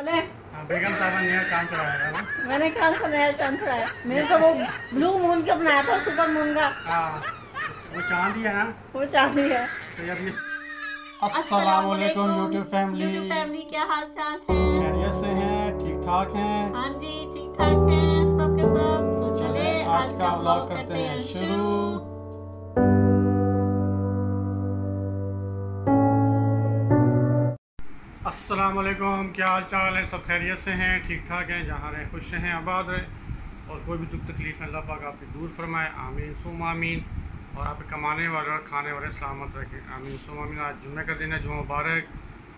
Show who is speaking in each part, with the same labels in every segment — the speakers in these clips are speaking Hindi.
Speaker 1: बोले
Speaker 2: बेगम साहब ने नया चांद चढ़ाया ना।
Speaker 1: मैंने कहा से नया चांद चढ़ाया। मैंने तो वो ब्लू मून का बनाया था, सुपर मून का।
Speaker 2: हाँ, वो चांद ही है ना।
Speaker 1: वो चांद ही है।
Speaker 2: तो जब ये अस्सलाम वालेकुम यूट्यूब फैमिली,
Speaker 1: क्या हाल चाल है?
Speaker 2: खैरियत से हैं, ठीक ठाक हैं?
Speaker 1: हाँ जी, ठीक ठाक हैं सब के सब। तो चले
Speaker 2: आज का व्लॉग करते हैं शुरू। अस्सलाम वालेकुम, क्या हाल चाल है? सब खैरियत से हैं, ठीक ठाक हैं, जहाँ रहें खुश रहें, आबाद रहें और कोई भी दुख तकलीफ है अल्लाह पाक आपकी दूर फरमाए, आमीन सुम आमीन। और आप कमाने वाले और खाने वाले सलामत रखें, आमीन सुम आमीन। आज जुम्मे का दिन है, जुम्मा मुबारक।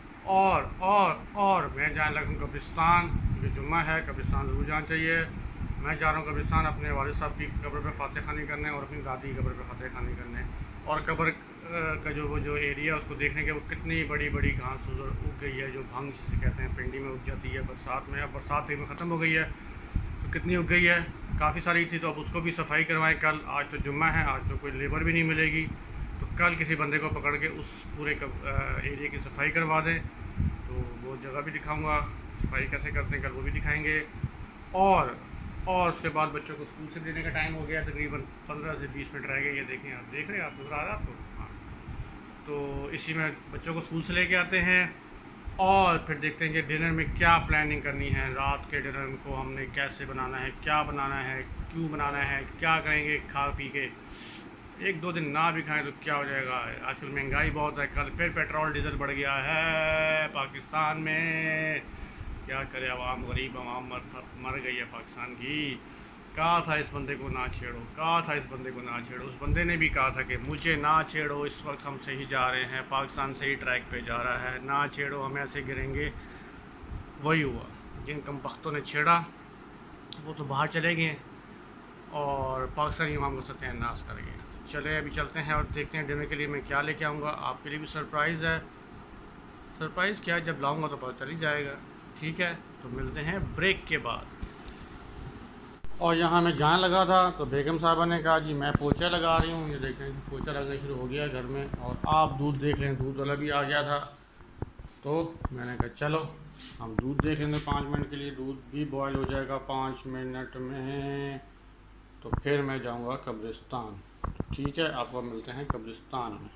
Speaker 2: और मैं जाने लगा हूँ कब्रिस्तान, क्योंकि जुम्मा है, कब्रिस्तान ज़रूर जाना चाहिए। मैं जा रहा हूँ कब्रिस्तान अपने वालिद साहब की कब्र पे फातिहा खानी करने और अपनी दादी की कब्र पे फातिहा खानी करने। और कब्र का जो एरिया है उसको देखने के, वो कितनी बड़ी बड़ी घास उग गई है, जो भंग जिसे कहते हैं, पिंडी में उग जाती है बरसात में। अब बरसात में ख़त्म हो गई है तो कितनी उग गई है, काफ़ी सारी थी, तो अब उसको भी सफाई करवाएं कल। आज तो जुम्मा है, आज तो कोई लेबर भी नहीं मिलेगी, तो कल किसी बंदे को पकड़ के उस पूरे एरिया की सफाई करवा दें। तो वो जगह भी दिखाऊंगा, सफाई कैसे करते हैं कल वो भी दिखाएंगे। और उसके बाद बच्चों को स्कूल से देने का टाइम हो गया, तकरीबन 15 से 20 मिनट रह गए। ये देखें, आप देख रहे हैं, आप नजर आ रहा है आपको? हाँ, तो इसी में बच्चों को स्कूल से लेके आते हैं और फिर देखते हैं कि डिनर में क्या प्लानिंग करनी है। रात के डिनर को हमने कैसे बनाना है, क्या बनाना है, क्यों बनाना है, क्या करेंगे खा पी के। एक दो दिन ना भी खाएं तो क्या हो जाएगा। आजकल महंगाई बहुत है, कल फिर पेट्रोल डीजल बढ़ गया है पाकिस्तान में। क्या करे, आवाम गरीब आवाम मर गई है पाकिस्तान की। कहा था इस बंदे को ना छेड़ो, कहा था इस बंदे को ना छेड़ो। उस बंदे ने भी कहा था कि मुझे ना छेड़ो, इस वक्त हम सही जा रहे हैं, पाकिस्तान सही ट्रैक पे जा रहा है, ना छेड़ो, हम ऐसे गिरेंगे। वही हुआ, जिन कम बख्तों ने छेड़ा वो तो बाहर चले गए और पाकिस्तानी इमाम को सत्यानाश कर गए। चले अभी चलते हैं और देखते हैं डिनर के लिए मैं क्या लेके आऊँगा। आपके लिए भी सरप्राइज़ है। सरप्राइज़ क्या, जब लाऊँगा तो पता चल ही जाएगा। ठीक है, तो मिलते हैं ब्रेक के बाद। और यहाँ मैं जाने लगा था तो बेगम साहबा ने कहा जी मैं पोछा लगा रही हूँ। ये देखें, पोछा लगना शुरू हो गया घर में। और आप दूध देख लें, दूध वाला भी आ गया था, तो मैंने कहा चलो हम दूध देख लेंगे 5 मिनट के लिए। दूध भी बॉयल हो जाएगा 5 मिनट में, तो फिर मैं जाऊँगा कब्रिस्तान। ठीक है, आपको मिलते हैं कब्रिस्तान में।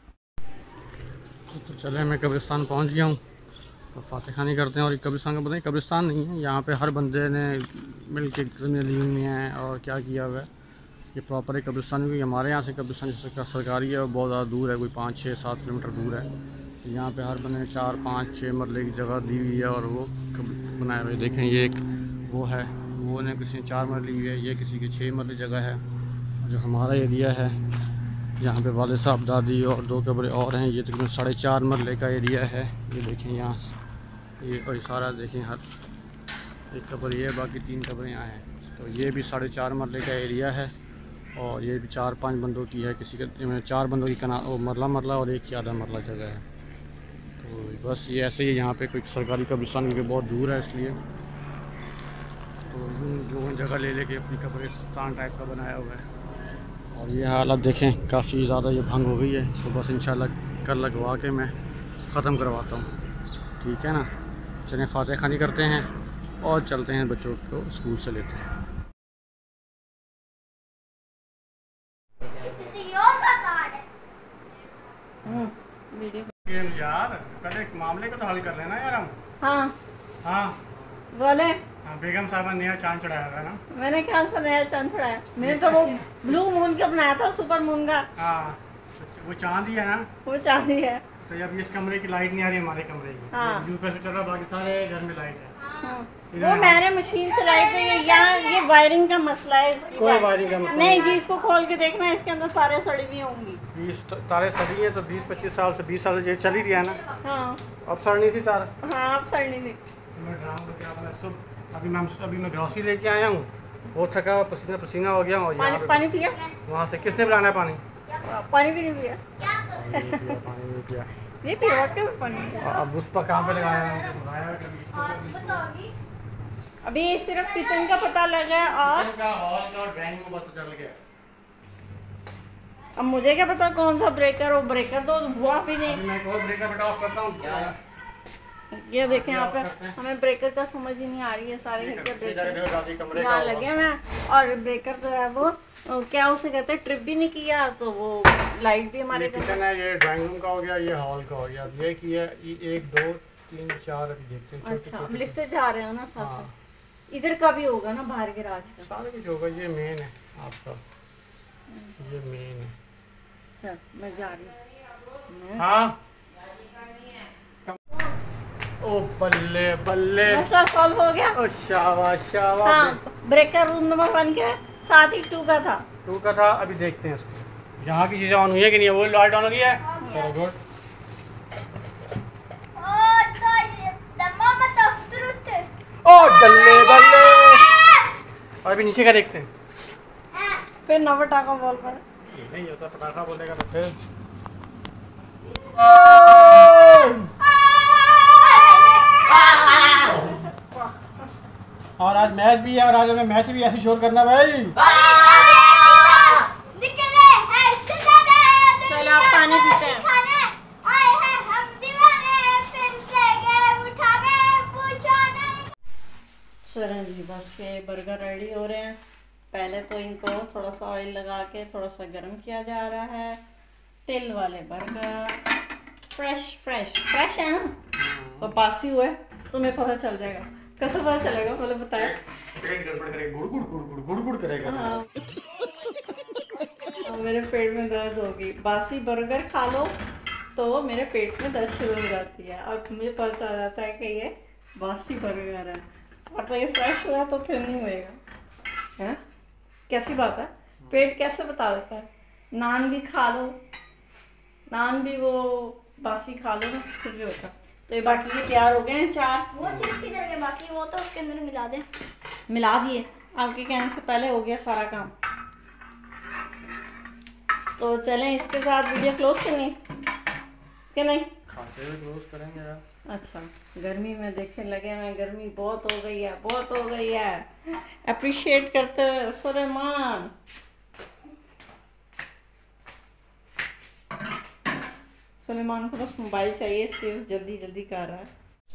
Speaker 2: तो चले, मैं कब्रिस्तान पहुँच गया हूँ, तो फातिहा खानी करते हैं। और कब्रिस्तान का बताएं, कब्रिस्तान नहीं है, यहाँ पे हर बंदे ने मिल के ज़मीन ली हुई हैं और क्या किया हुआ है। ये प्रॉपर है कब्रिस्तान, क्योंकि हमारे यहाँ से कब्रिस्तान जैसे सरकारी है और बहुत ज़्यादा दूर है, कोई 5, 6, 7 किलोमीटर दूर है। तो यहाँ पे हर बंदे ने 4, 5, 6 मरले की जगह दी हुई है और वो बनाए हुए। देखें, ये एक वो है, वो ने किसी ने 4 मरले ली हुई है, ये किसी की 6 मरले जगह है। जो हमारा एरिया है, यहाँ पे वाले साहब दादी और 2 कब्रें और हैं, ये तकरीबन 4.5 मरले का एरिया है। ये देखें यहाँ ये और सारा देखें, हर एक कब्र ये है, बाकी 3 कब्रें यहाँ हैं। तो ये भी 4.5 मरले का एरिया है और ये भी 4-5 बंदों की है। किसी का 4 बंदों की मरला और एक की आधा मरला जगह है। तो बस ये ऐसे ही यहाँ पे कोई सरकारी कब्रिस्तान क्योंकि बहुत दूर है, इसलिए तो लोगों ने जगह ले लेके अपनी कब्रिस्तान टाइप का बनाया हुआ है। और ये हालत देखें, काफ़ी ज़्यादा ये भंग हो गई है। इसको बस इंशाल्लाह कल लगवा के मैं ख़त्म करवाता हूँ। ठीक है ना, चलें फातिहा खानी करते हैं और चलते हैं, बच्चों को स्कूल से लेते हैं। यार पहले एक मामले को तो हल कर लेना यार हम। हाँ
Speaker 1: बोले
Speaker 2: बेगम साहब ने नया चांद चढ़ाया था ना।
Speaker 1: मैंने कहा से नया चांद चढ़ाया। मैंने तो वो ब्लू मून का बनाया था, सुपर मून का।
Speaker 2: हाँ, वो चांद ही है ना। वो
Speaker 1: चांद ही है।
Speaker 2: तो जब इस कमरे की लाइट नहीं आ रही, हमारे कमरे की यूपी से चल रहा, बाकी सारे घर में लाइट है।
Speaker 1: वो मैंने मशीन चलाई थी, यहाँ ये वायरिंग का मसला है।
Speaker 2: कोई वायरिंग का मसला
Speaker 1: नहीं जी, इसको खोल के देखना है, इसके अंदर तारे सड़ी हुई होंगी।
Speaker 2: 20 तारे सड़ी हैं, तो 20-25 साल से 20 साल से चल ही रहा है ना।
Speaker 1: हाँ,
Speaker 2: अब सड़नी थी तार।
Speaker 1: हाँ, अब सड़नी थी।
Speaker 2: अभी मैं ग्रॉसरी लेके आया हूँ, बहुत थका, पसीना पसीना हो गया। और
Speaker 1: पानी पिया
Speaker 2: वहाँ से किसने पिलाना है पानी?
Speaker 1: पानी भी नहीं पिया।
Speaker 2: पानी नहीं पिया।
Speaker 1: ये पिया पानी।
Speaker 2: अब उस पर कहाँ पे लगाया?
Speaker 1: अभी सिर्फ किचन का पता लगा और
Speaker 2: ड्राइंग में पता चल गया।
Speaker 1: अब मुझे क्या पता कौन सा ब्रेकर हो, ब्रेकर तो हुआ भी नहीं।
Speaker 2: मैं कोई ब्रेकर बेटा ऑफ करता हूँ।
Speaker 1: ये देखें यहाँ पे हमें ब्रेकर का समझ ही नहीं आ रही है, सारे घर के ब्रेकर यहाँ लगे हुए हैं। और ब्रेकर जो है वो क्या उसे कहते हैं, ट्रिप भी नहीं किया, तो वो लाइट भी हमारे
Speaker 2: किचन है, ये ड्राइंग रूम का हो गया, ये हॉल का हो गया। अब ये किया 1 2 3 4 अभी देखते हैं।
Speaker 1: अच्छा, अब लिखते जा रहे हो ना साथ साथ। इधर का भी होगा ना, बाहर के राज का
Speaker 2: सारा कुछ होगा। ये मेन है आपका, ये मेन है।
Speaker 1: चल मैं जा रही हूँ।
Speaker 2: हाँ ओ बल्ले बल्ले,
Speaker 1: मसला सॉल्व हो गया।
Speaker 2: ओ शाबाश शाबाश।
Speaker 1: हाँ, ब्रेकर रूम नंबर 1 के साथ ही 2 का था।
Speaker 2: 2 का था। अभी देखते हैं इसको, यहाँ की चीज़ें ऑन हुई है कि नहीं है। वो लाइट ऑन हो गई है, वेरी गुड। ओ बल्ले बल्ले। और अभी नीचे का देखते हैं।
Speaker 1: फिर नवा टाका बॉल पर
Speaker 2: ये नहीं होता, पटाखा बोलेगा तो फिर। और आज मैच भी है, और आज हमें मैच भी ऐसे शोर करना भाई।
Speaker 1: चलो आप पानी पीते हैं। चलें जी, बस ये बर्गर रेडी हो रहे हैं। पहले तो इनको थोड़ा सा ऑयल लगा के थोड़ा सा गर्म किया जा रहा है। तिल वाले बर्गर, फ्रेश फ्रेश फ्रेश है ना, और बासी हुआ है, तुम्हें पता चल जाएगा। कैसे पता चलेगा, पहले बताया।
Speaker 2: पेट गड़बड़ करेगा, गुड़ गुड़ गुड़ गुड़ गुड़ गुड़ करेगा।
Speaker 1: हाँ। मेरे पेट में दर्द होगी। बासी बर्गर खा लो तो मेरे पेट में दर्द शुरू हो जाती है, और मुझे पता चल जाता है कि ये बासी बर्गर है। और तो ये फ्रेश हुआ तो फिर नहीं होएगा, है कैसी बात है। पेट कैसे बता देता है। नान भी खा लो, नान भी वो बासी खा लो ना, फिर भी होता। तो ये बाकी के तैयार हो गए हैं 4।
Speaker 3: वो चीज़ किधर गई बाकी, वो तो उसके अंदर मिला दे।
Speaker 1: मिला दिए, आपके कहने से पहले हो गया सारा काम। तो चलें इसके साथ वीडियो क्लोज करनी कि नहीं?
Speaker 2: खाते हुए क्लोज करेंगे यार।
Speaker 1: अच्छा, गर्मी में देखे लगे हैं, गर्मी बहुत हो गई है, बहुत हो गई है। अप्रिशिएट करते हुए सुलेमान। सुलेमान को बस मोबाइल चाहिए, इसलिए जल्दी जल्दी कर रहा है।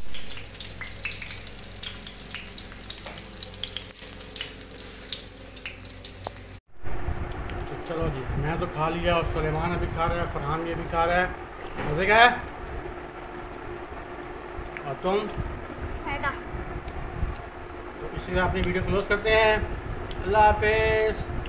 Speaker 2: तो चलो जी, मैं तो खा लिया, और सुलेमान अभी खा रहा है, फरहान भी अभी खा रहा है। मज़े का है। और तुम? तो इसी तरह अपनी वीडियो क्लोज करते हैं। अल्लाह हाफिज़।